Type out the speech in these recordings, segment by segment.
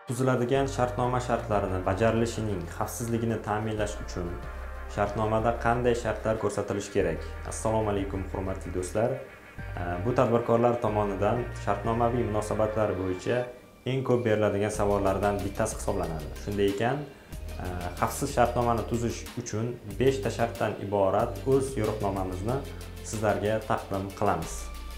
Tuziladigan shartnoma shartlarini bajarilishining xavfsizligini ta'minlash uchun shartnomada qanday shartlar ko'rsatilishi kerak? Assalomu alaykum hurmatli do'stlar. Bu tadbirkorlar tomonidan shartnomaviy munosabatlar bo'yicha eng ko'p beriladigan savollardan bittasi hisoblanadi. Shunday ekan, xavfsiz shartnomani tuzish uchun 5 ta shartdan iborat o'z yo'riqnomamizni sizlarga taqdim qilamiz.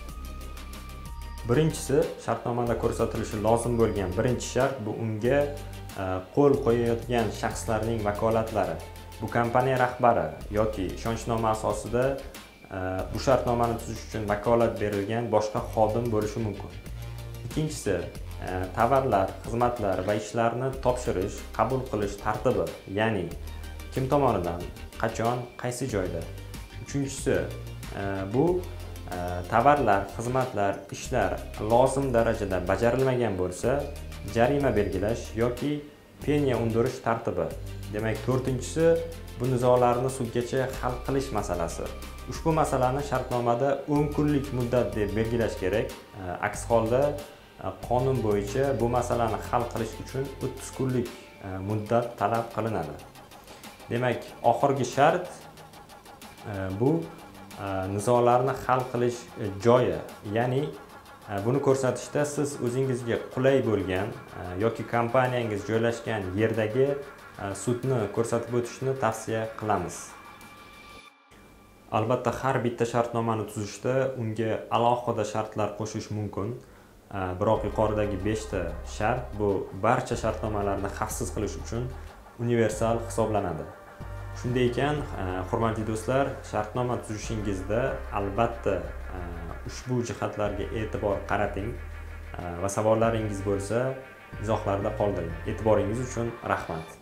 Birinchisi, shartnomada ko'rsatilishi lozim bo'lgan birinchi shart bu unga qo'l qo'yayotgan shaxslarning vakolatlari. Bu kompaniya rahbari yoki ishonchnoma asosida bu shartnomani tuzish uchun vakolat berilgan boshqa xodim bo'lishi mumkin. Ikkinchisi, tovarlar, xizmatlar va ishlarni topshirish, qabul qilish tartibi, ya'ni kim tomonidan, qachon, qaysi joyda. Uchinchisi, bu tovarlar, xizmatlar, ishlar lozim darajada bajarilmagan bo'lsa, jarima belgilash yoki penya undirish tartibi. Demak, to'rtinchisi, bu nizolarni sudgacha hal qilish masalasi. Ushbu masalani shartnomada 10 kunlik muddat deb belgilash kerak. Aks holda qonun bo'yicha bu masalani hal qilish uchun 30 kunlik muddat talab qilinadi. Demak, oxirgi shart bu nizolarni hal qilish joyi, ya'ni buni ko'rsatishda siz o'zingizga qulay bo'lgan yoki kompaniyangiz joylashgan yerdagi sudni ko'rsatib o'tishni tavsiya qilamiz. Albatta, har bitta shartnomani tuzishda unga alohida shartlar qo'shish mumkin. Biroq yuqoridagi 5 ta shart bu barcha shartnomalarni xavfsiz qilish uchun universal hisoblanadi. Shunday ekan, hurmatli do'stlar, shartnoma tuzishingizda albatta ushbu jihatlarga e'tibor qarating va savollaringiz bo'lsa, izohlarda qoldiring. E'tiboringiz uchun rahmat.